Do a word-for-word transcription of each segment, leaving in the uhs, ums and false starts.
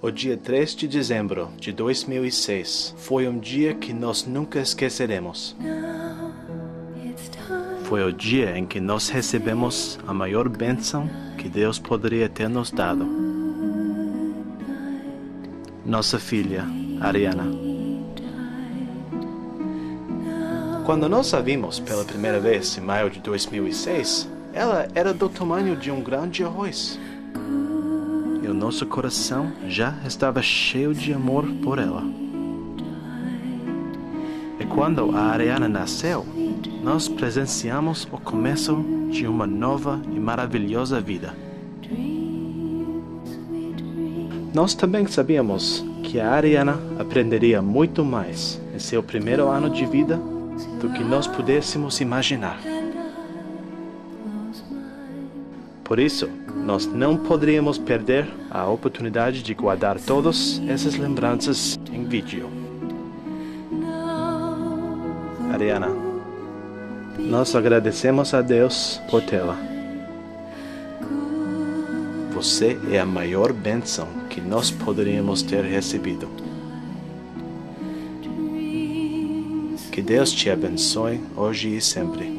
O dia três de dezembro de dois mil e seis foi um dia que nós nunca esqueceremos. Foi o dia em que nós recebemos a maior bênção que Deus poderia ter nos dado. Nossa filha, Ariana. Quando nós a vimos pela primeira vez em maio de dois mil e seis, ela era do tamanho de um grão de arroz. E o nosso coração já estava cheio de amor por ela. E quando a Ariana nasceu, nós presenciamos o começo de uma nova e maravilhosa vida. Nós também sabíamos que a Ariana aprenderia muito mais em seu primeiro ano de vida do que nós pudéssemos imaginar. Por isso, nós não poderíamos perder a oportunidade de guardar todas essas lembranças em vídeo. Ariana, nós agradecemos a Deus por tê-la. Você é a maior bênção que nós poderíamos ter recebido. Que Deus te abençoe hoje e sempre.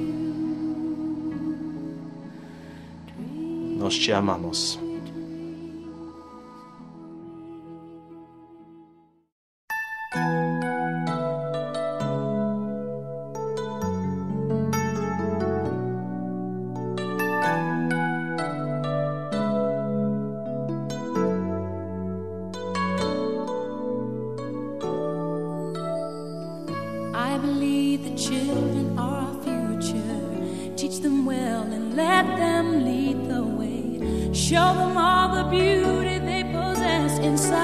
Nós te amamos. I believe the children are our future. Teach them well and let them lead the way. Show them all the beauty they possess inside.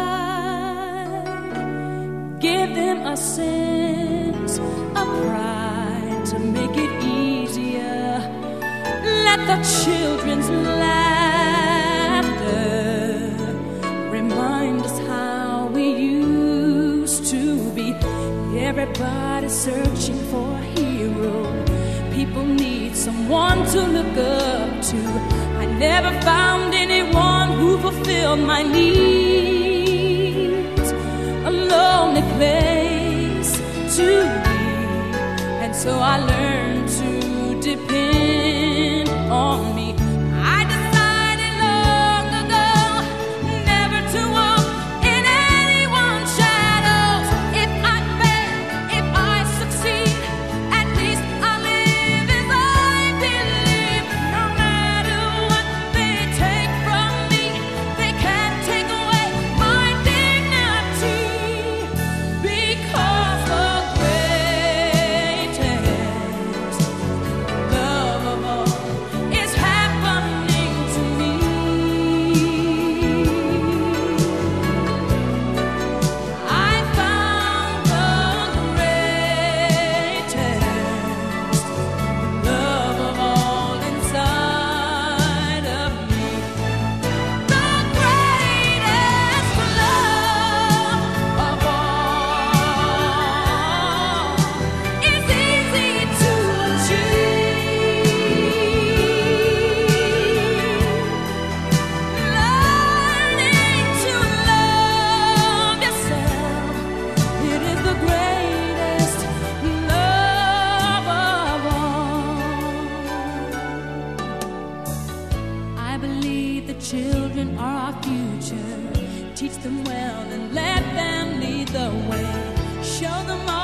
Give them a sense of pride to make it easier. Let the children's laughter remind us how we used to be. Everybody's searching for a hero. People need someone to look up to. I never found anyone who fulfilled my needs. A lonely place to be, and so I learned to depend on me. I decided long ago never to walk in anyone's shadows. If I fail, if I succeed, at least I live as I believe. No matter what they take from me, they can't take away my dignity, because the greatest love of all is happening to me. I found the greatest love of all inside of me. The greatest love of all is easy to achieve. Learning to love yourself, it is the greatest love of all. I believe the children are our future. Teach them well and let them lead the way. Show them all